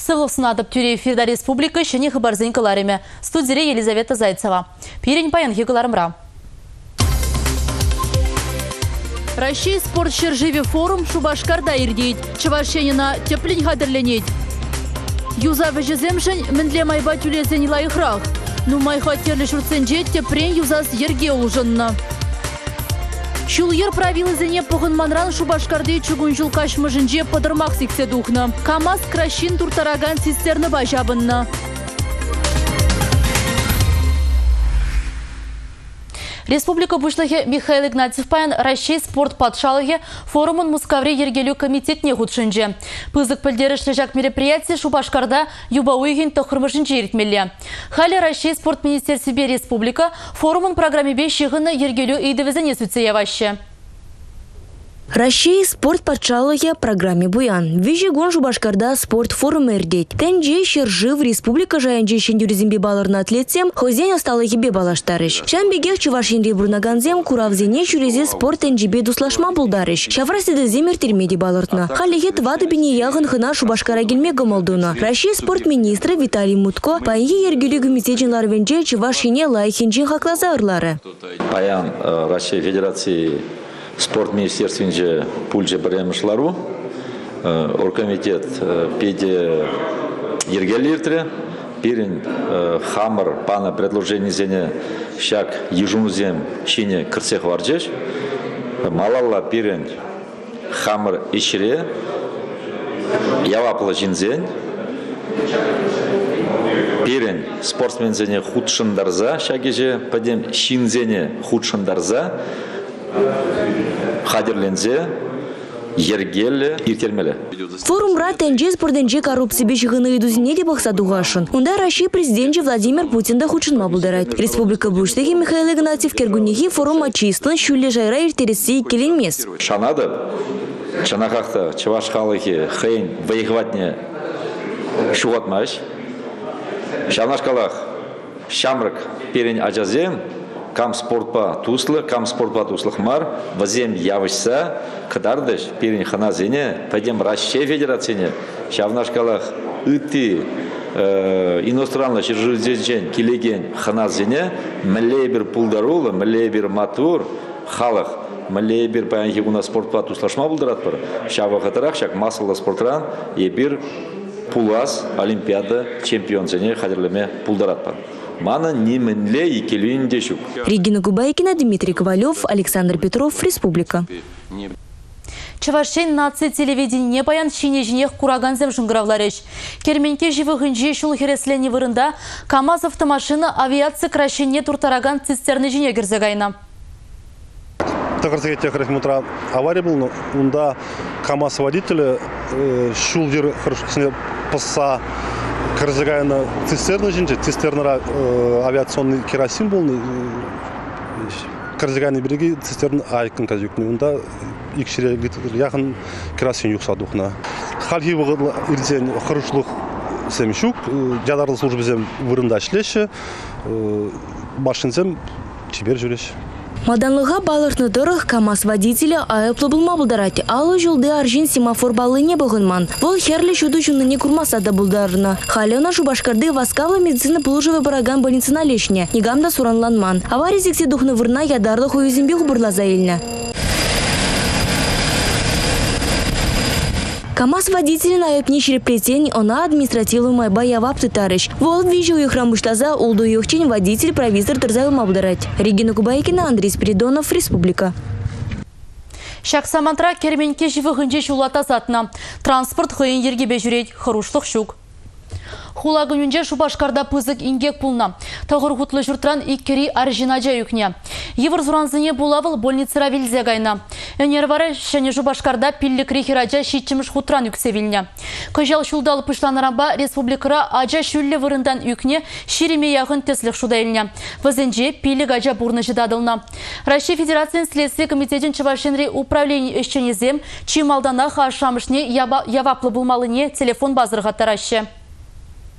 Сывловсынадып тюре эфирда республика шыне хабарзын кыларыме. Студире Елизавета Зайцева. Пирень паян хигаларымра. Россия спорт шерживе форум Шубашкарда ирдейт. Чавашенина теплень хадерленет. Юза вежеземшень мендле майба тюлезен лайхрах. Ну майха терлі шурценже тепрен юзас ерге улжынна. Шулер правилызене погынманран Шубашкарды чугун жылкашмыжынже подырмак сиксе духна. КамАЗ кращин туртараган цистерны бажабынна. Республика Бушлахе Михаил Игнатьев паян Россия спорт патшалығы форумын Мускавре ергелю комитетне худшынже. Пызык пілдерішлі жак мероприятие Шубашкарда юбауыгин тоқырмышынже ерітмелі. Халі Россия спорт министерстве республика форумын программебе шиғыны ергелю идевізіне сүтсея ваще. Россия спорт патшалығы программе буян. Вижегон Шубашкарда спорт форум эрдет. Тенже шержив республика жайынже шендюризмбе балырны атлетсем, хозяин осталығы бе балаштарыш. Шамбегех чувашинре бурнаганзем куравзене чурезе спорт тенжебе дуслашма булдарыш. Шаврасиды земер термеди балыртна. Халихет вады бине яғын хына Шубашкара келме гамалдуна. Россия спорт министрі Виталий Мутко пайынге ергелі гумитежинлар венже чувашине лайхинжин хаклаза ырлары. Паян Россия Федерации спорт министерстве пульже баремышлару, оргкомитет педе ергелиртре, перен хамар пана предложение зене шак ежунузем шине кырсех варджеш, малалла перен хамар ишре, явапла жинзен, перен спортсмен зене худшындарза, шагеже падем шинзене худшындарза, хадерлензе, ергелі, иртермелі. Форум рад тенже спорденже коррупции бешігіні идузіне де бақса дуғашын. Онда Россия президенті Владимир Путин да худшынма бұлдарайд. Республика Буштығы Михаил Игнатьев кергунеги форум ачистын шүлі жайра иртересі келенмес. Шанады, чанақақты чываш халығы хайын вайғватне шуғатмаш. Шанашқалақ шамрық перен ажазем, кам спортпа туслых мар, вазем явышса, кадардыш, перен хана зене, пойдем Россия Федерацияне, шавнашкалах ыты, иностранно шержузен келеген хана зене, млебер пулдарула, млебер матур, халах, млебер паянхи у нас спортпа туслашма булдырат бар, шава хатарах, шак масылы спортран, ебір пулас, олимпиада, чемпион зене, хадерлеме пулдарат бар. Мана неменле и келюин дешук. Регина Губайкина, Дмитрий Ковалев, Александр Петров, Республика. Чавашен нации телевидение паян шинежінех кураганзем жыңғыравларыш. Керменке живы ғынжи шул хереслене вырында КамАЗ автомашина авиация кращене туртараган цистерны жіне гірзегайна. Тақырсыға тек рахмутра авария был, но онда КамАЗ водителя шул жер хорошо паса Карзагайна цистерна жинже, цистернара авиационный керосин был, Карзагайна береги цистерна айкын казюкны, онда икшире яғын керосин юқсадуқна. Халхи бұғыдла ирден хорошлық семшук, жадарлы службы зем вырында шлеші, машинзем чебер жүреш. Маданлыға балыртны дұрық КамАЗ водителя айыплы бұлма бұлдарати. Алы жылды аржин семафор балы не бұғынман. Бұл херлі шуды жүніне күрмасада бұлдарына. Халена Шубашкарды васкавлы медицина пұлжывы бараган больницына лешне. Негамда суранланман. Авария зексе дұхны вырна ядарлық ойызембе ғубырла заиліне. КамАЗ водителін айыпне шереплетен, она административы майба явап тытарыш. Вол вижу их рамбуштаза улду юхчен водитель провизор тырзавы мабдарать. Регина Кубайкина, Андрей Спиридонов, Республика. Шаксамантра керменке живы ғынже шулата затна. Транспорт хыйын ергебе жүрет, хорошлық шук. Хула күнінде Шубашкарда пызык ингек пулна. Тағыр ғутлы жүртран иккері аржинаджа юкне. Евір зуранзыне булавыл больницыра вилзе гайна. Өнервары шәне Шубашкарда пиллік рехираджа шитчіміш хутран юксевілне. Көжал шулдалы пышланарамба республикара ажа шүлі вырындан юкне ширеме яғын теслік шудайлне. Вазенже пиллік ажа бурны жидадылна. Россия Федерациян следствие комитетін Чувашенри управление ешченезем чималдана хашамышне яваплы булмалыне телефон базырға тарашы.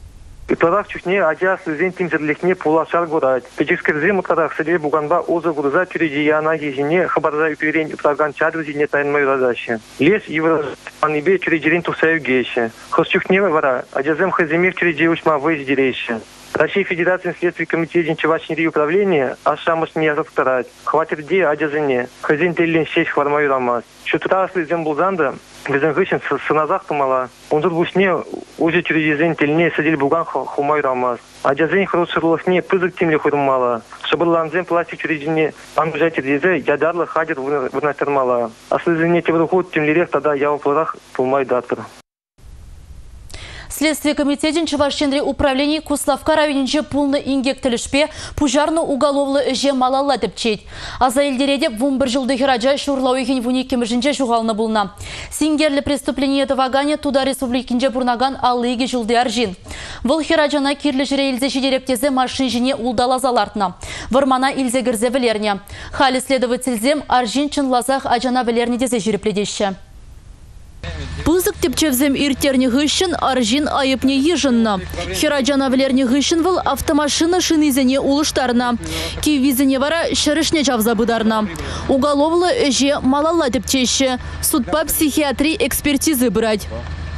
Итарах чухне ажа сөзен тимзерлихне пулашар горать. Печескерзем итарах среди буганба оза гурза чуридияна хижине хабарза юпирен итарган чадрузине тайнмай разаши. Лес анибе чуридирин тусаю гейши. Хосчухне вара ажазем хаземир чуриди учма выездирейши. Российской Федерации Следственный комитет Чевачнери управления ашамыш не разобрать. Хватит де ажазене. Хазин телен сесть хвармаю рамас. Шутрасли зембулзанда безен гышин сыназах тумала. Онзур бусне уже через зен тельне садили буган хумай рамас. Ажазен хросырлыхне пызык темле хурмала. Шабырланзен пластик чуридине анжатир дезе ядарлы хадир вырнастырмала. Аслызене тебрухут темлерек тогда явопларах пулмай датыр. Следствие комитетин Чувашченри управлений Куславка районинче пулны ингек тілішпе пужарны уголовлы эже малалла деп чейд. Аза елдереде вумбір жылды хираджа шурлау ехен вуникемішінче жуғалны булна. Сингерлі преступление тавагане туда республикинче бурнаган аллыйге жылды аржин. Выл хираджана кирлі жире илзе шедерептезе машин жіне улдалазалартна. Вармана илзе гірзе вілерне. Халі следовательзем аржин чынлазах ажана вілерне дезе жирепледеші. Пызык тепчевзем иртерне гыщен аржин айыпне ежынна. Хираджана влерне гыщен выл автомашина шинизене улыштарна. Кивизене вара шырышне жавзабыдарна. Уголовлы эже малалла тепчеші. Судпа психиатри экспертизы брать.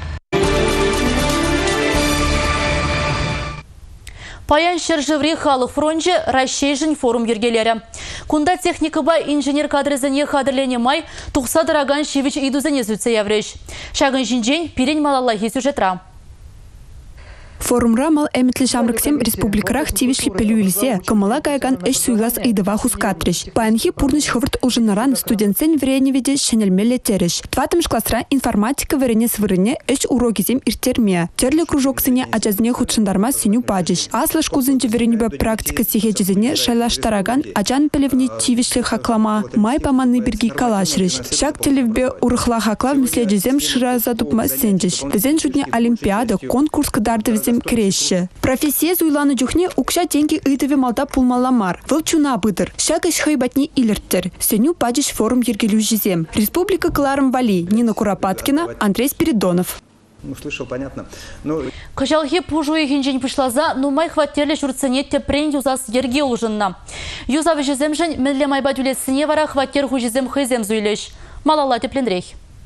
Паян шержеври халық фронже расшейжін форум ергелері. Кунда техникаба инженер кадрызыне қадырлене май тұқса дыраган шевич идузыне зүтсе явреш. Шағын жинжен пирен малаллахи сюжетра. Форумра мал әмітлі жамрыксем республикарах тивишлі пелюйлзе, кымыла гайган эш суйлас ыйдыва хускатрыш. Паянхи пурныш хывырт улжынаран студентсен вреневеде шенелмеле тереш. Тватымш классра информатика врене свырыне эш урогизем иртерме. Терлі кружоксыне ажазне худшындарма синю паджиш. Аслыш кузынче вренебе практика сихеджизене шайлаштараган ажан пелевне тивишлі хаклама. Май паманны бірги калашрыш. Шак телевбе урыхла хакла вмеследжизем шыра задупма сенджиш. Везен жудне олимпиада, конкурс кадарды крещи. Профессия зуйланы жүхне укша деньги ыдыве малда пулмаламар. Вылчуна быдыр. Шагаш хайбатни илерттер. Сеню падиш форум ергелю жизем. Республика Кларом Вали. Нина Куропаткина, Андрей Спиридонов. Слышал, понятно. Кожалхи пужу и хинжень пришлаза, но май хватили шурцене тепрень юзас ерге улжынна. Юзавы жеземжень медле майбатюле синевара хватер хужезем хайзем зуйлеш. Малала тепленрейх.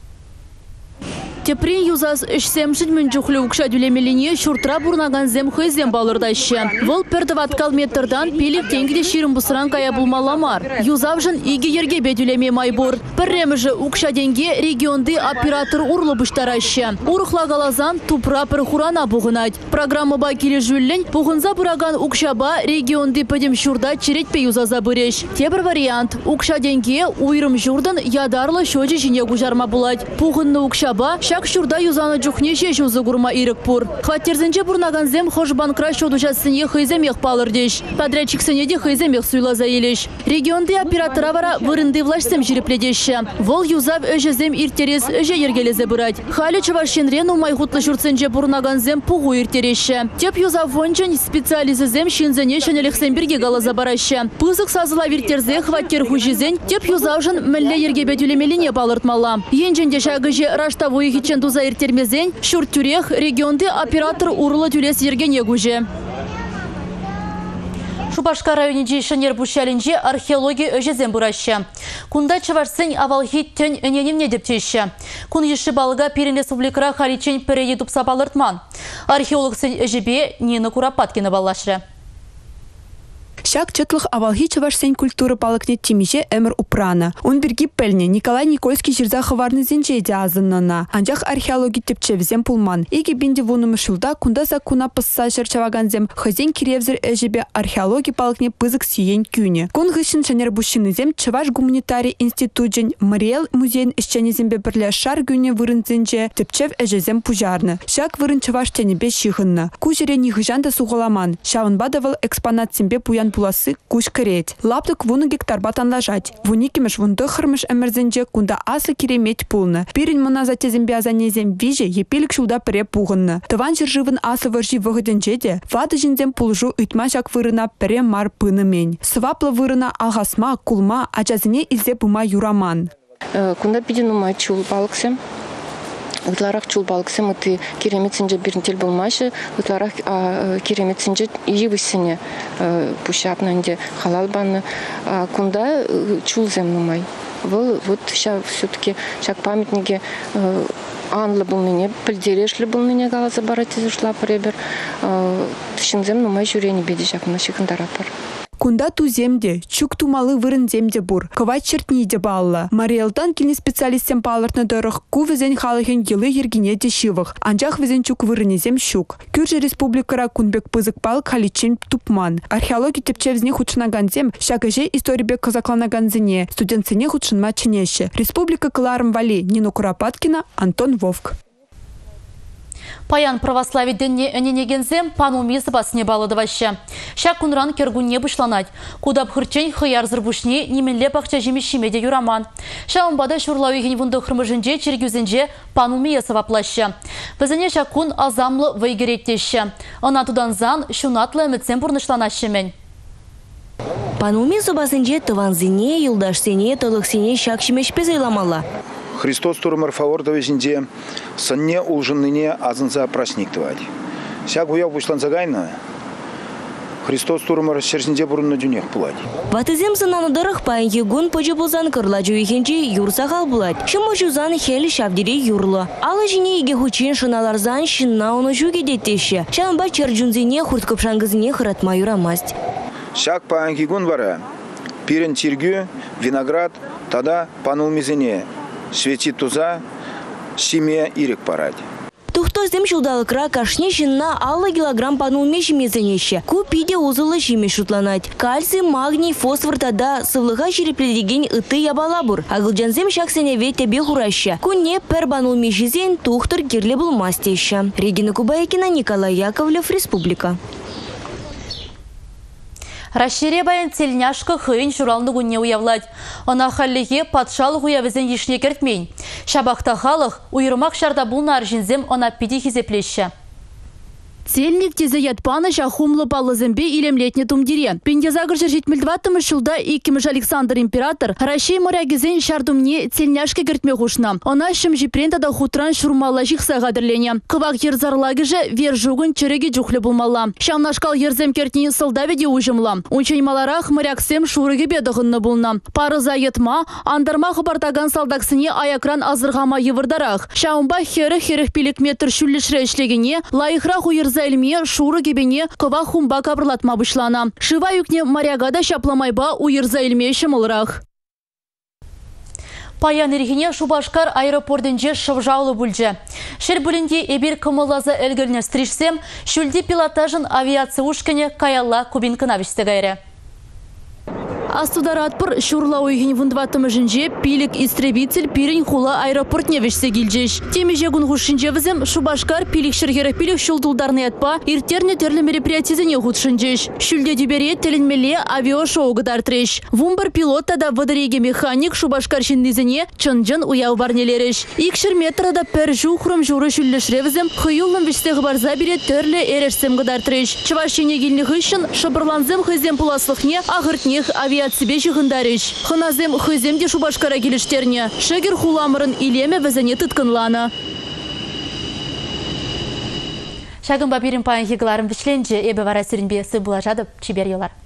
Теприн юзас эшсемшін мен жүхлі ұқша дүлемеліне шуртра бұрнаған зем хайзем балырдайшы. Вол пердаваткал метрдан пелік тенгіде ширым бұсыран кая бұлмаламар. Юзавжын иге ерге бедүлеме майбор. Пірреміжі ұқша денге регионды оператор урлы бұштарайшы. Урықла галазан тупра пір хурана бұғынад. Программа ба келі жүлін бұғынза бұраган ұқшаба регионды пөдем шурда черетпе юзаза бұреш. Тебір вариант. Ұқша денге уйрым журдан ядарлы шөжі жіне ғужарма бұлад. Бұғынны ұқшаба шак шурда юзаны жүхне шешу зығырма ирік бұр. Хваттерзінче бұрнаған зем хошбанкра шодушасыне хайземех палырдеш. Подрядчиксыне де хайземех суйлаза елеш. Регионды оператора вара вырынды влашсем жирепледеші. Вол юзав өжезем иртерес өже ергелезе бұрад. Халі Чувашченрен умай хутлы шурценче бұрнаған зем пуғу иртереші. Теп юзав вончен специализізем шинзене шенелексен бірге галаза барашы. Пызық сазыла виртерзе хваттер хужизен теп юзавжын мүлле ергебедюлемеліне палыртмала. Енженде шагыже раштаву хичен туза иртермезен, шур тюрех регионды оператор урлы тюлес ергене гуже. Шубашка районинче шенер бушалинче археология өжезен бураща. Кунда чаварсен авалхи тен өненемне дептеші. Кун еші балыга Перен республикара харичен перейді тупса балыртман. Археолог сен өжебе Нина Куропаткина балашры. Шак чытлых авалхи Чувашсен культуры балыкне тимиже эмір упрана. Он біргі пәліне Николай Никольский жерза хыварны зенчейде азыннана. Анжақ археологи тепчевзем пулман. Иге бенде вунымы шылда кунда закуна пысса жерчаваганзем хызен киревзір әжебе археологи балыкне пызык сиен күйне. Кун ғышын шанер бушынызем Чуваш гуманитарий институтжен Мариэл музейн ішченезембе бірле шар гүйне вырынзенже тепчев әжезем пужарны. Шак вырын Чуваш тенебе шихынны. Кужере нихыжанда суғаламан. Шавынбадавыл экспонат сембе пуян пуласы куш керет. Лаптык вуны гектар батан лажать. Вуникимеш вунды хырмыш әмірзенже кунда асы керемет пулны. Пирин мына затезембе азанезем виже епелік шуда піре пуғынны. Тыван жыржывын асы выржи вғыденже де вады жинзем пулжу үйтма жак вырына піре мар пыны мен. Сываплы вырына ағасма, кулма, ачазыне илзе пыма юраман. Кунда пиден умай чул балыксем. Ытларак чул балыксем ыты кереметсинже биринтел болмашы, ытларак кереметсинже ивысыне пущапнанде халал банны кунда чул земнумай. Вот сейчас все-таки шаг памятники анлы был ныне, пыльдерешлі был ныне галаза барати зашла поребер. Тышынзем нумай жюрени беди шаг на шикандарапар. Кунда ту земде, чук тумалы вырын земде бур, кывать чертни де балла. Мариэлтан килни специалистем палыртны дырых, ку візен халыхен елы ергене де шивых, анжақ візен чук вырыне зем щук. Кюржі республикара кунбек пызык палық халичен тупман. Археологи тепчевзне худшынаган зем, шагыже историбек казакланаган зене, студентсене худшынма ченеше. Республика Кыларым Вали, Нина Куропаткина, Антон Вовк. Паян православий денне эненегензем панумизы басне балыдываще. Шак кунран кергунне бұшланать. Кудап хырчен хыяр зырбушне неменле пақча жемешімеде юраман. Шаумбада шурлауеген вунды хырмыжынже чергюзенже панумизы ваплаще. Бізіне шак кун азамлы вайгереттеші. Анатудан зан шунатлы әмітсен бұрнышланашымен. Панумизы басынже тыванзине, юлдашсене, толықсене шак шимешпез айламала. Христос турмар фавордовезінде санне улжынныне азынса прашниктывать. Сяк уяв бушланса гайна, Христос турмар шерсінде бұрынны дүнек бұлад. Ватызем сынанудырық пайын егун пөжі бұлзан кырла жуекенже юрсағал бұлад. Шымы жузан хел шавдире юрлы. Алы жіне еге хучен шыналарзан шынна оны жугедеттеші. Шанба чарджунзине хурткопшангызине хыратма юрамасть. Сяк пайын егун бара, пирен тиргю, виноград, тада панулмизине. Светит туза, семья ирек парать. Тухтоз дем шудалыкра кашне жинна аллы килограмм панулме жемезенеше. Купиде узылы жеме шутланать. Кальций, магний, фосфор тада сывлыға жерепледеген ыты ябалабур. Агылжанзем шаксене ветебе хураща. Кунне пер панулме жезен тухтыр керле булмастеща. Регина Кубайкина, Николай Яковлев, Республика. Рашире баян тельняшка хыйын журалны гунне уявлать. Она халлиге патшалық уявызен ешне кертмейн. Шабақта халық уйырмақ шарда бұл наржинзем она пиди хизеплеші. Цельник тезе ятпаны жахумлы балызымбе илемлетне тумдире. Пендезагыржы жетмілдваттымы жылда икіміш Александр Император Рашей морягезен шардумне цельняшке кертме хушна. Она шым жипрентада хутран шурмала жихса гадырлене. Кывак ерзарлагыжы вер жугын чыреге жухлы булмала. Шамнашкал ерзем кертне сылдаведе ужымла. Унчаймаларах моряксем шурыге бедығынны булна. Парыза етма, андарма хыбартаган салдаксыне аякран азырғама евырдарах. Шаумба хері пилік метр шүллішрі ішлегене, лайықрақ зайлме шуры кебене кыва хумба кабырлатма бұшлана. Шыва юкне морягада шапламайба уйыр зайлме шымылырақ. Паян ерхине Шубашкар аэропортынже шывжаулы бүлже. Шер бүлінде эбір кымылазы әлгіріне стришсем, шүлді пилотажын авиация ушкіне каялла кубинкынавишті гайры. Астударатпыр шурла ойгин вундватымы жінже пилік истребитель пирин хула аэропорт невешсе келжеш. Темеже гунгушинже візім Шубашкар пилік шыргері пилік шулдулдарны ятпа иртерне терлі мероприятизіне худшинжеш. Шүлде дюбере теленмеле авиошоу гыдар треш. Вумбар пилота да водыреге механик Шубашкар шиндизіне чынжын уяу барнелереш. Икшір метрада пір жухрым журы шүллішре візім хыюлым вешсе ғыбарза бере терлі эрешсем гыдар треш. Чывашчене келні хыщын шыбырланзым хызем пуласлықне ағыртнех авиация себе жығындарыш. Хыназем хыземде Шубашкара келіштерне. Шегер хуламырын илеме візіне тұткынланы. Шагын бапирин пайын хигаларым вишленже эбе вара сиринбе сы булажадып чибер елар.